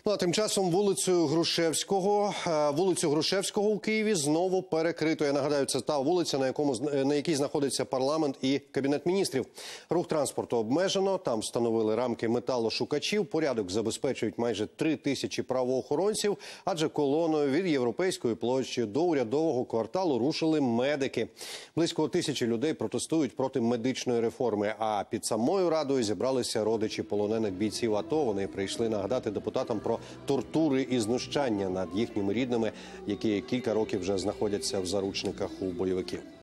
Ну, а тим часом вулицю Грушевського у Києві знову перекрито. Я нагадаю, це та вулиця, на якій знаходиться парламент і Кабінет міністрів. Рух транспорту обмежено, там встановили рамки металошукачів, порядок забезпечують майже 3000 правоохоронців, адже колоною від Європейської площі до Урядового кварталу рушили медики. Близько 1000 людей протестують проти медичної реформи, а під самою Радою зібралися родичі полонених бійців АТО. Вони прийшли нагадати депутатам про тортури і знущання над їхніми рідними, які кілька років вже знаходяться в заручниках у бойовиків.